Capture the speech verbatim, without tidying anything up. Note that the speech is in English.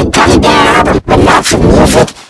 the teddy bear album, but not for music.